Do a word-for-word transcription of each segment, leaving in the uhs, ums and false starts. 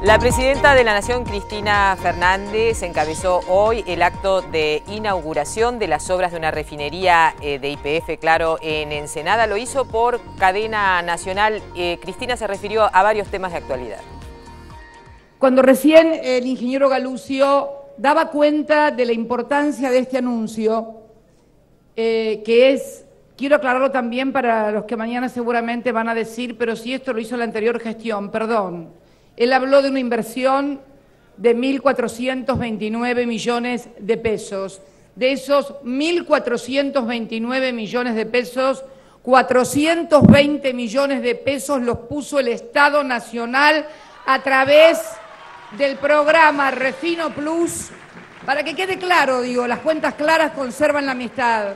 La presidenta de la Nación, Cristina Fernández, encabezó hoy el acto de inauguración de las obras de una refinería de Y P F, claro, en Ensenada. Lo hizo por cadena nacional. Eh, Cristina se refirió a varios temas de actualidad. Cuando recién el ingeniero Galucio daba cuenta de la importancia de este anuncio, eh, que es, quiero aclararlo también para los que mañana seguramente van a decir, pero si esto lo hizo la anterior gestión, perdón. Él habló de una inversión de mil cuatrocientos veintinueve millones de pesos. De esos mil cuatrocientos veintinueve millones de pesos, cuatrocientos veinte millones de pesos los puso el Estado Nacional a través del programa Refino Plus. Para que quede claro, digo, las cuentas claras conservan la amistad.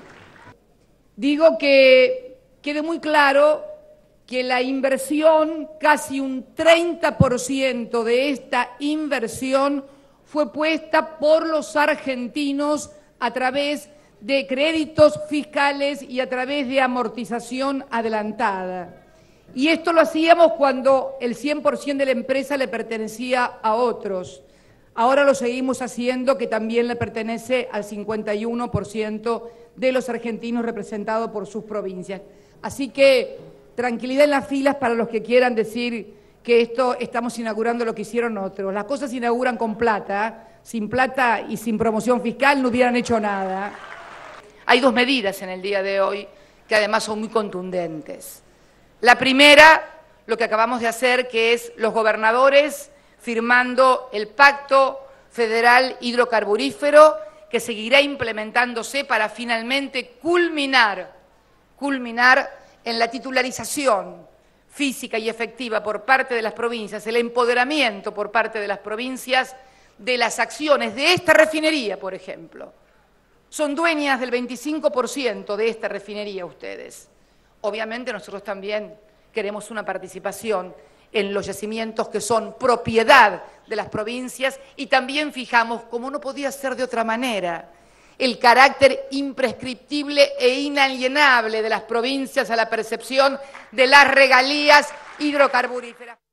Digo que quede muy claro que la inversión, casi un treinta por ciento de esta inversión fue puesta por los argentinos a través de créditos fiscales y a través de amortización adelantada. Y esto lo hacíamos cuando el cien por ciento de la empresa le pertenecía a otros. Ahora lo seguimos haciendo, que también le pertenece al cincuenta y uno por ciento de los argentinos representados por sus provincias. Así que tranquilidad en las filas para los que quieran decir que esto estamos inaugurando lo que hicieron otros. Las cosas se inauguran con plata, sin plata y sin promoción fiscal no hubieran hecho nada. Hay dos medidas en el día de hoy que además son muy contundentes. La primera, lo que acabamos de hacer, que es los gobernadores firmando el Pacto Federal Hidrocarburífero, que seguirá implementándose para finalmente culminar, culminar en la titularización física y efectiva por parte de las provincias, el empoderamiento por parte de las provincias de las acciones de esta refinería, por ejemplo. Son dueñas del veinticinco por ciento de esta refinería ustedes. Obviamente nosotros también queremos una participación en los yacimientos que son propiedad de las provincias y también fijamos, como no podía ser de otra manera, el carácter imprescriptible e inalienable de las provincias a la percepción de las regalías hidrocarburíferas.